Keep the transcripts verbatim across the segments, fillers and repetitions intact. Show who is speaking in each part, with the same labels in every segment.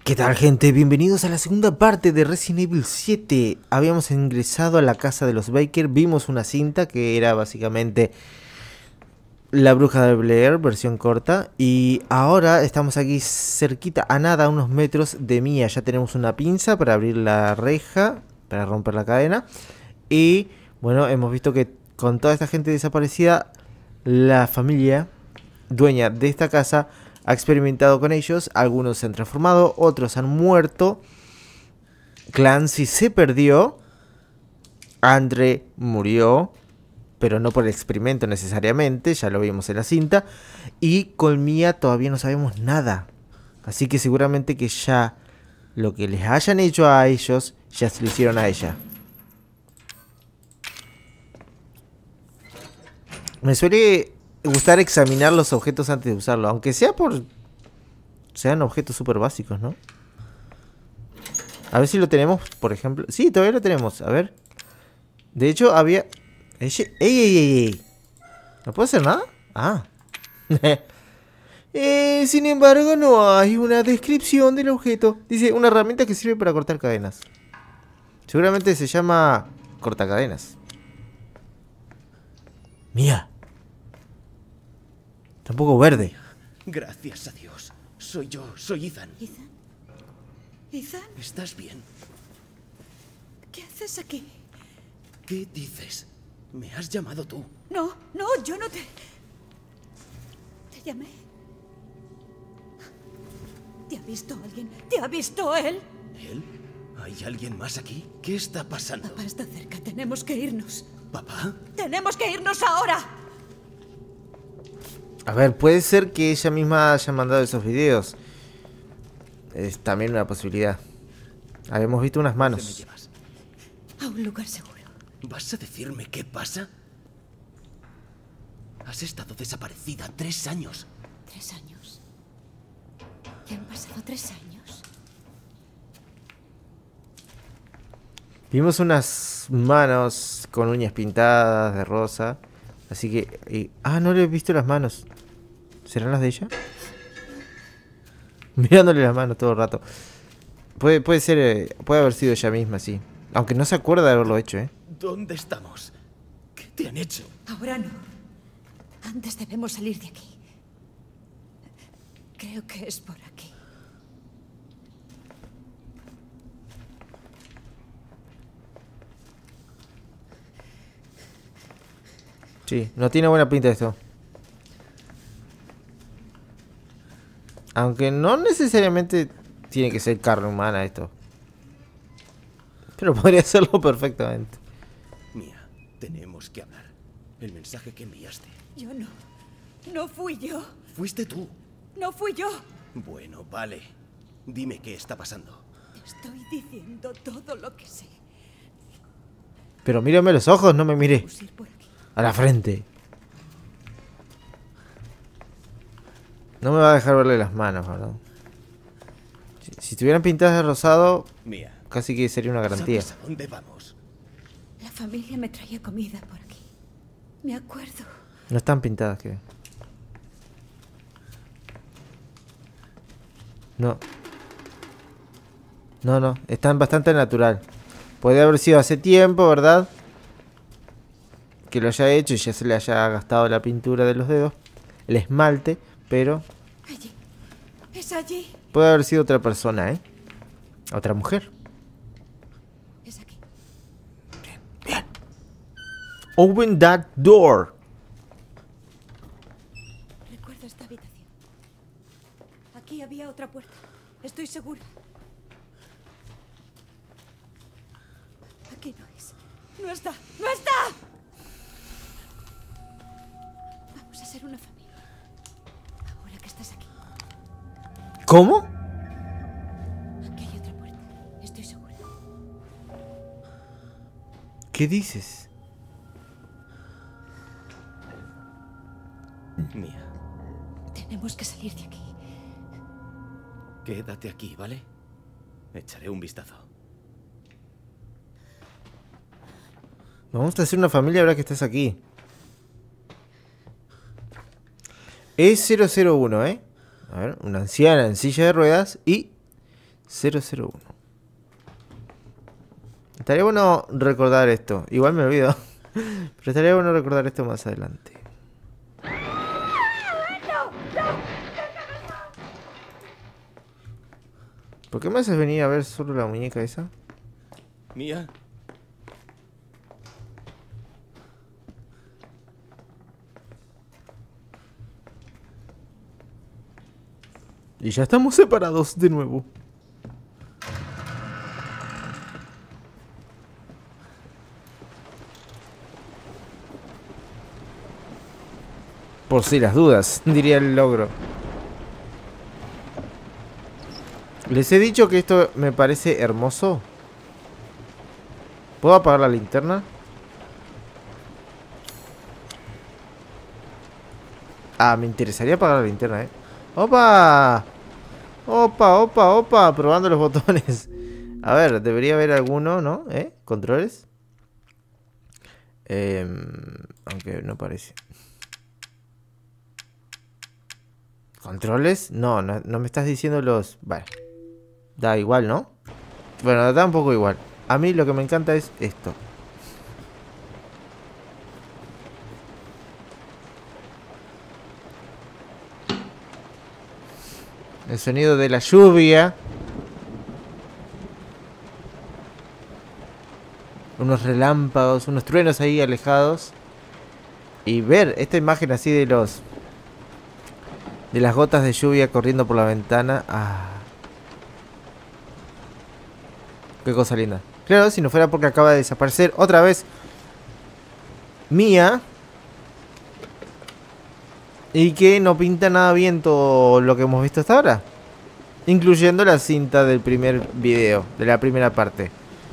Speaker 1: ¿Qué tal, gente? Bienvenidos a la segunda parte de Resident Evil siete. Habíamos ingresado a la casa de los Baker, vimos una cinta que era básicamente La Bruja de Blair, versión corta. Y ahora estamos aquí cerquita, a nada, a unos metros de Mia. Ya tenemos una pinza para abrir la reja, para romper la cadena. Y bueno, hemos visto que con toda esta gente desaparecida, la familia dueña de esta casa ha experimentado con ellos. Algunos se han transformado, otros han muerto. Clancy se perdió. Andre murió, pero no por el experimento necesariamente, ya lo vimos en la cinta. Y con Mia todavía no sabemos nada. Así que seguramente que ya lo que les hayan hecho a ellos, ya se lo hicieron a ella. Me suele gustar examinar los objetos antes de usarlos, aunque sea por... sean objetos súper básicos, ¿no? A ver si lo tenemos, por ejemplo. Sí, todavía lo tenemos, a ver. De hecho, había... ¡Ey, ey, ey, ey! ¿No puedo hacer nada? Ah. eh, sin embargo, no hay una descripción del objeto. Dice, una herramienta que sirve para cortar cadenas. Seguramente se llama cortacadenas. Mía. Tampoco verde.
Speaker 2: Gracias a Dios. Soy yo, soy Ethan.
Speaker 3: ¿Ethan? ¿Ethan?
Speaker 2: ¿Estás bien?
Speaker 3: ¿Qué haces aquí?
Speaker 2: ¿Qué dices? Me has llamado tú.
Speaker 3: No, no, yo no te... Te llamé. ¿Te ha visto alguien? ¿Te ha visto él?
Speaker 2: ¿Él? ¿Hay alguien más aquí? ¿Qué está pasando?
Speaker 3: Papá está cerca, tenemos que irnos.
Speaker 2: ¿Papá?
Speaker 3: ¡Tenemos que irnos ahora!
Speaker 1: A ver, puede ser que ella misma haya mandado esos videos. Es también una posibilidad. Habíamos visto unas
Speaker 2: ¿Dónde me
Speaker 1: manos.
Speaker 2: llevas?
Speaker 3: A un lugar seguro.
Speaker 2: ¿Vas a decirme qué pasa? Has estado desaparecida tres años.
Speaker 3: ¿Tres años? ¿Ya han pasado tres años?
Speaker 1: Vimos unas manos con uñas pintadas de rosa. Así que... y- ah, no le he visto las manos. ¿Serán las de ella? Mirándole las manos todo el rato. Puede, puede ser... eh, puede haber sido ella misma, sí. Aunque no se acuerda de haberlo hecho, ¿eh?
Speaker 2: ¿Dónde estamos? ¿Qué te han hecho?
Speaker 3: Ahora no. Antes debemos salir de aquí. Creo que es por aquí.
Speaker 1: Sí, no tiene buena pinta esto. Aunque no necesariamente tiene que ser carne humana esto. Pero podría serlo perfectamente.
Speaker 2: Mía, tenemos que hablar. El mensaje que enviaste.
Speaker 3: Yo no. No fui yo.
Speaker 2: Fuiste tú.
Speaker 3: No fui yo.
Speaker 2: Bueno, vale. Dime qué está pasando.
Speaker 3: Te estoy diciendo todo lo que sé.
Speaker 1: Pero mírame los ojos, no me mire.
Speaker 3: Vamos a ir por aquí.
Speaker 1: A la frente. No me va a dejar verle las manos, ¿verdad? Si, si estuvieran pintadas de rosado,
Speaker 2: Mía,
Speaker 1: casi que sería una garantía.
Speaker 2: ¿sabes a dónde vamos?
Speaker 3: La familia me traía comida por aquí. Me acuerdo.
Speaker 1: No están pintadas, que. No. No, no. Están bastante natural. Puede haber sido hace tiempo, ¿verdad? Que lo haya hecho y ya se le haya gastado la pintura de los dedos. El esmalte, pero...
Speaker 3: Allí. Es allí.
Speaker 1: puede haber sido otra persona, ¿eh? Otra mujer.
Speaker 3: Es aquí.
Speaker 1: Bien. Open that door.
Speaker 3: Recuerdo esta habitación. Aquí había otra puerta. Estoy segura. Aquí no es. No está. ¡No está! Vamos a ser una familia. Ahora que estás aquí.
Speaker 1: ¿Cómo?
Speaker 3: Aquí hay otra puerta. Estoy segura.
Speaker 1: ¿Qué dices?
Speaker 2: Mía,
Speaker 3: Tenemos que salir de aquí.
Speaker 2: quédate aquí, ¿vale? Echaré un vistazo.
Speaker 1: Vamos a hacer una familia ahora que estás aquí. Es cero cero uno, ¿eh? A ver, una anciana en silla de ruedas y cero cero uno. Estaría bueno recordar esto. Igual me olvido. Pero estaría bueno recordar esto más adelante. ¿Por qué me haces venir a ver solo la muñeca esa?
Speaker 2: Mía.
Speaker 1: Y ya estamos separados de nuevo. Por si las dudas, diría el logro. Les he dicho que esto me parece hermoso. ¿Puedo apagar la linterna? Ah, me interesaría apagar la linterna, eh. ¡Opa! ¡Opa, opa, opa! Probando los botones. A ver, debería haber alguno, ¿no? ¿Eh? ¿Controles? Eh, aunque no parece. ¿Controles? No, no, no me estás diciendo los... Vale. Da igual, ¿no? Bueno, da un poco igual. A mí lo que me encanta es esto. El sonido de la lluvia. Unos relámpagos, unos truenos ahí alejados. Y ver esta imagen así de los... de las gotas de lluvia corriendo por la ventana. Ah. Qué cosa linda. Claro, si no fuera porque acaba de desaparecer otra vez Mía. Y que no pinta nada bien todo lo que hemos visto hasta ahora. Incluyendo la cinta del primer video, de la primera parte.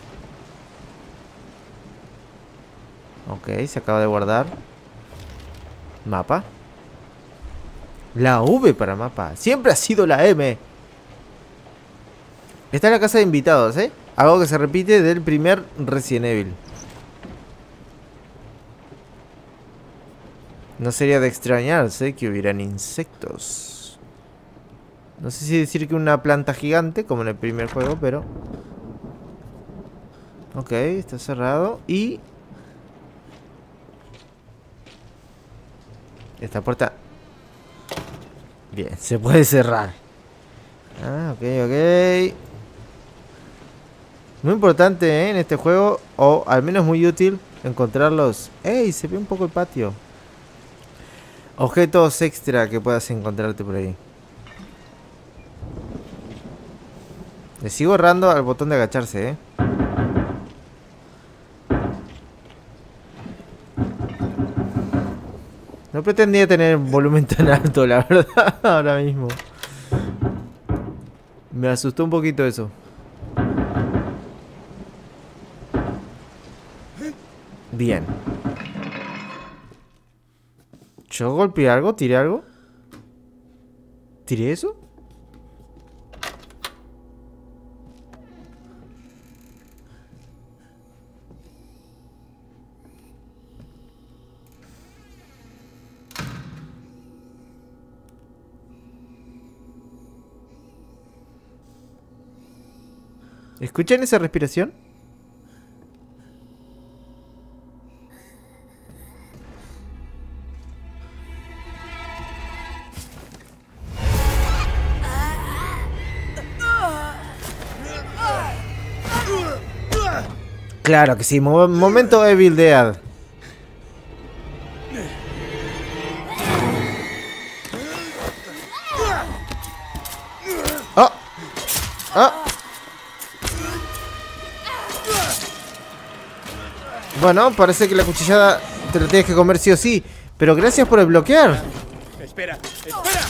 Speaker 1: Ok, se acaba de guardar. Mapa. La V para mapa. Siempre ha sido la M. Está en la casa de invitados, ¿eh? Algo que se repite del primer Resident Evil. No sería de extrañarse que hubieran insectos. No sé si decir que una planta gigante, como en el primer juego, pero... Ok, está cerrado. Y... esta puerta... bien, se puede cerrar. Ah, ok, ok. Muy importante, ¿eh? En este juego, o al menos muy útil, encontrarlos. ¡Ey! Se ve un poco el patio. Objetos extra que puedas encontrarte por ahí. Le sigo errando al botón de agacharse, ¿eh? No pretendía tener volumen tan alto, la verdad, ahora mismo. Me asustó un poquito eso. Bien. ¿Yo golpeé algo? ¿Tiré algo? ¿Tiré eso? ¿Escuchan esa respiración? Claro que sí, mo momento Evil Dead. Oh. Oh. Bueno, parece que la cuchillada te la tienes que comer sí o sí. Pero gracias por el bloquear.
Speaker 2: Espera, espera.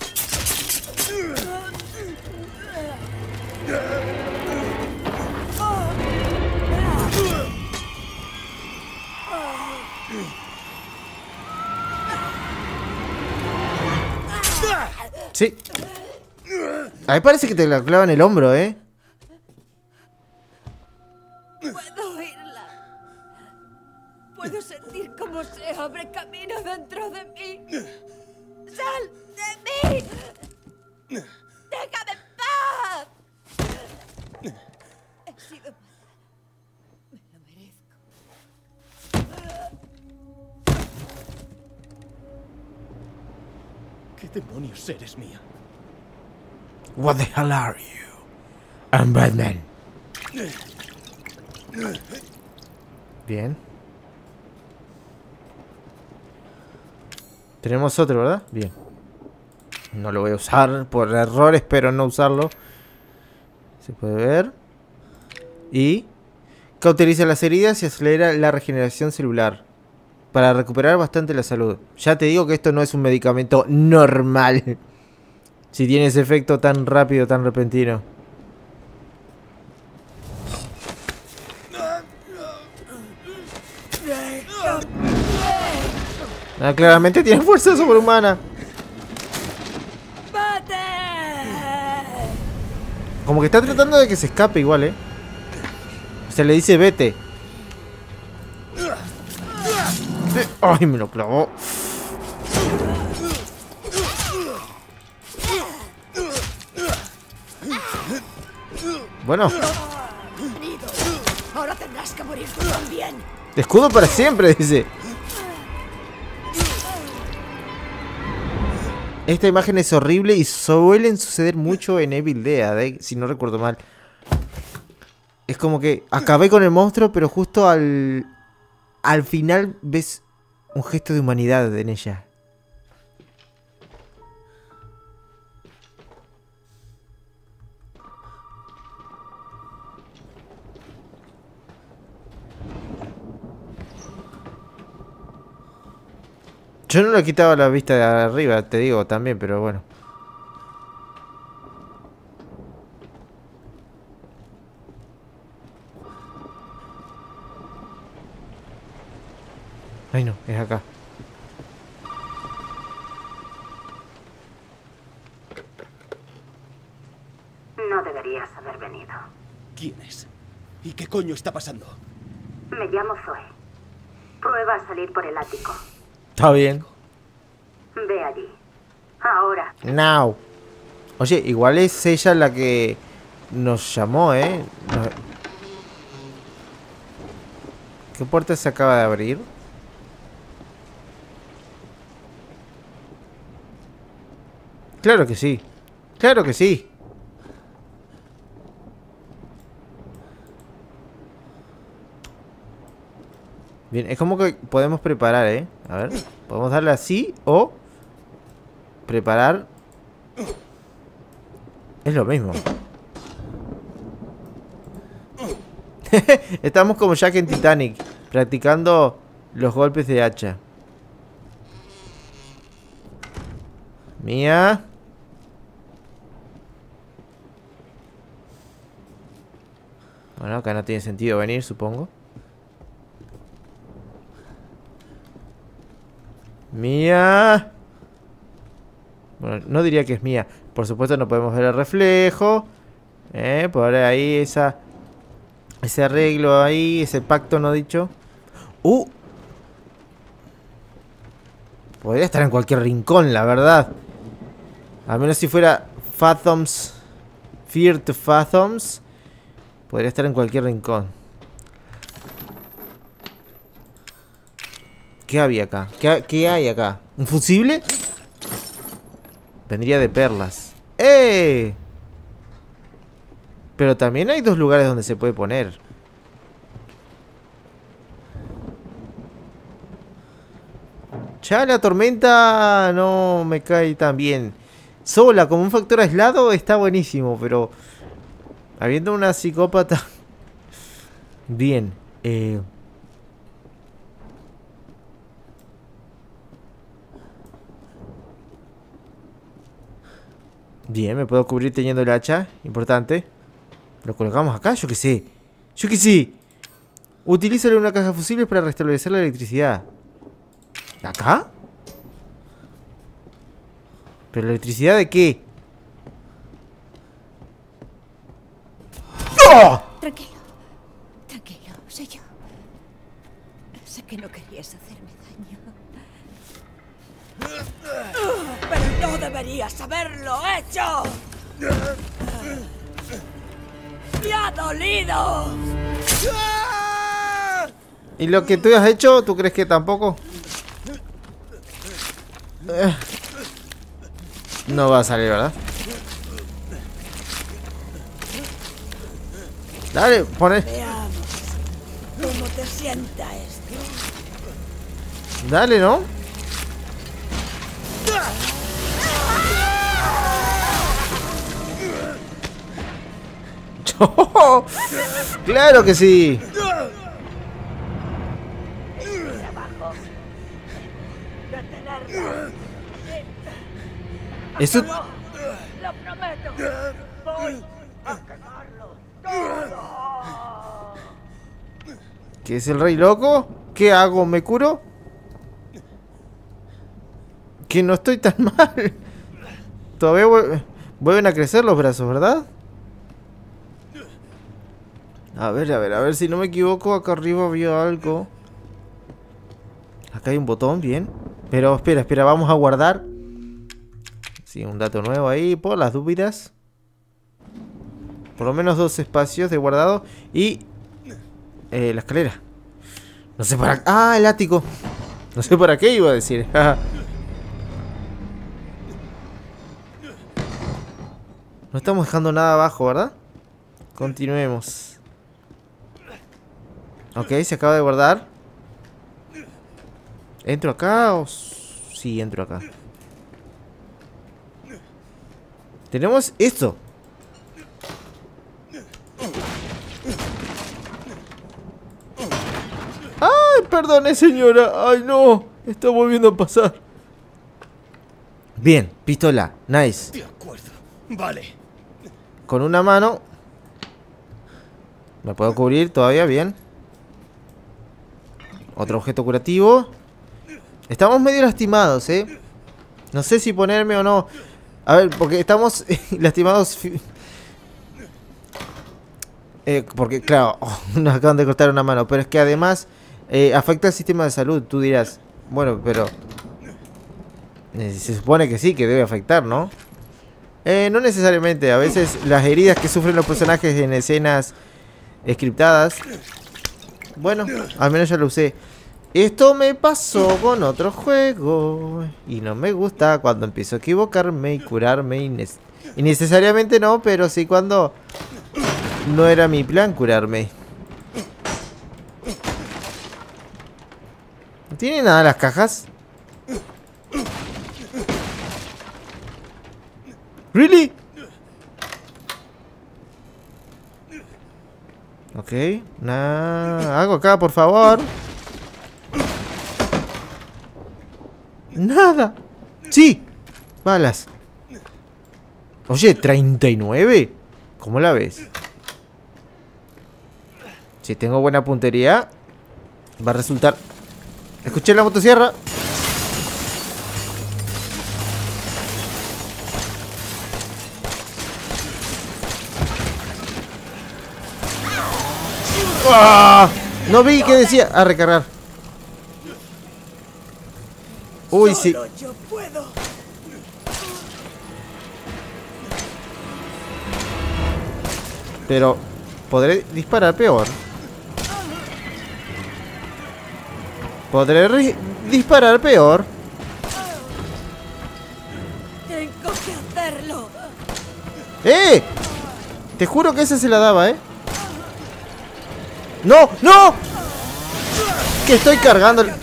Speaker 1: Sí. A mí parece que te la clava en el hombro, ¿eh?
Speaker 3: Puedo oírla. Puedo sentir cómo se abre camino dentro de mí. ¡Sal de mí! ¡Déjame en paz! He sido mala. Me lo merezco.
Speaker 2: ¿Qué demonios eres, Mia?
Speaker 1: What the hell are you? I'm Batman. Bien. Tenemos otro, ¿verdad? Bien. No lo voy a usar por error, espero no usarlo. Se puede ver. Y cauteriza las heridas y acelera la regeneración celular para recuperar bastante la salud. Ya te digo que esto no es un medicamento normal. Si tiene ese efecto tan rápido, tan repentino. Ah, claramente tiene fuerza sobrehumana. Como que está tratando de que se escape igual, ¿eh? O sea, le dice vete. Ay, me lo clavó. Bueno.
Speaker 3: Ahora tendrás que morir tú también.
Speaker 1: Escudo para siempre, dice. Esta imagen es horrible y suelen suceder mucho en Evil Dead, ¿eh? Si no recuerdo mal. Es como que acabé con el monstruo, pero justo al, al final ves un gesto de humanidad en ella. Yo no le quitaba la vista de arriba, te digo también, pero bueno. Ay no, es acá.
Speaker 4: No deberías haber venido.
Speaker 2: ¿Quién es? ¿Y qué coño está pasando?
Speaker 4: Me llamo Zoe. Prueba a salir por el ático.
Speaker 1: Está bien.
Speaker 4: Ve allí. Ahora.
Speaker 1: Now. Oye, igual es ella la que nos llamó, ¿eh? Nos... ¿Qué puerta se acaba de abrir? Claro que sí. Claro que sí. Bien, es como que podemos preparar, ¿eh? A ver, podemos darle así o preparar. Es lo mismo. Estamos como Jack en Titanic, practicando los golpes de hacha. Mía. Bueno, acá no tiene sentido venir, supongo. Mía. Bueno, no diría que es mía. Por supuesto no podemos ver el reflejo. Eh, por ahí esa... Ese arreglo ahí, ese pacto no dicho. Uh. Podría estar en cualquier rincón, la verdad. A menos si fuera Fathoms. Fear to Fathoms. Podría estar en cualquier rincón. ¿Qué había acá? ¿Qué, qué hay acá? ¿Un fusible? Vendría de perlas. ¡Eh! Pero también hay dos lugares donde se puede poner. Ya la tormenta no me cae tan bien. Sola, como un factor aislado, está buenísimo. Pero habiendo una psicópata... Bien. Eh... Bien, me puedo cubrir teniendo el hacha. Importante. Lo colocamos acá, yo qué sé. Yo qué sé. Utilízale una caja de fusibles para restablecer la electricidad. ¿Acá? ¿Pero electricidad de qué? ¡Oh!
Speaker 3: Tranquilo. Tranquilo, soy yo. Sé que no querías hacerme daño. ¡Pero no deberías haberlo hecho! ¡Y ha dolido!
Speaker 1: ¿Y lo que tú has hecho, tú crees que tampoco? Eh. No va a salir, ¿verdad? Dale, pone.
Speaker 3: Veamos cómo te sienta esto.
Speaker 1: Dale, ¿no? ¡Claro que sí! Eso...
Speaker 3: ¡Lo prometo! ¡Voy a quemarlo todo!
Speaker 1: ¿Qué es el rey loco? ¿Qué hago? ¿Me curo? Que no estoy tan mal. Todavía vu- vuelven a crecer los brazos, ¿verdad? A ver, a ver, a ver si no me equivoco. Acá arriba había algo. Acá hay un botón, bien. Pero espera, espera, vamos a guardar. Sí, un dato nuevo ahí, por las dudas. Por lo menos dos espacios de guardado. Y... Eh, la escalera. No sé para... Ah, el ático. No sé para qué iba a decir. No estamos dejando nada abajo, ¿verdad? Continuemos. Ok, se acaba de guardar. ¿Entro acá o...? Sí, entro acá. Tenemos esto. ¡Ay, perdone, señora! ¡Ay, no! Está volviendo a pasar. Bien, pistola. Nice.
Speaker 2: De acuerdo. Vale.
Speaker 1: Con una mano. Me puedo cubrir todavía, bien. Otro objeto curativo. Estamos medio lastimados, ¿eh? No sé si ponerme o no. A ver, porque estamos lastimados. Eh, porque, claro, oh, nos acaban de cortar una mano. Pero es que además eh, afecta el sistema de salud. Tú dirás, bueno, pero... Eh, se supone que sí, que debe afectar, ¿no? Eh, no necesariamente. A veces las heridas que sufren los personajes en escenas scriptadas... Bueno, al menos ya lo usé. Esto me pasó con otro juego y no me gusta cuando empiezo a equivocarme y curarme innes- innecesariamente no, pero sí cuando no era mi plan curarme. ¿No tiene nada las cajas? ¿Really? Ok, nada. Algo acá, por favor. Nada. Sí. Balas. Oye, ¿treinta y nueve? ¿Cómo la ves? Si tengo buena puntería, va a resultar... Escuché la motosierra. ¡Ah! No vi qué decía. A recargar. Uy, sí.
Speaker 3: Solo yo puedo.
Speaker 1: Pero podré disparar peor. Podré ri- disparar peor.
Speaker 3: Tengo que hacerlo.
Speaker 1: ¡Eh! Te juro que esa se la daba, ¿eh? ¡No! ¡No! Que estoy cargando el...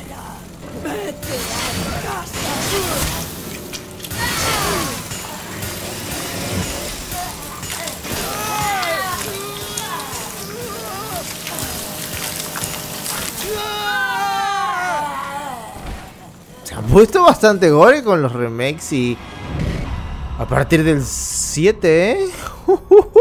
Speaker 1: Se han puesto bastante gore con los remakes y... A partir del siete, ¿eh?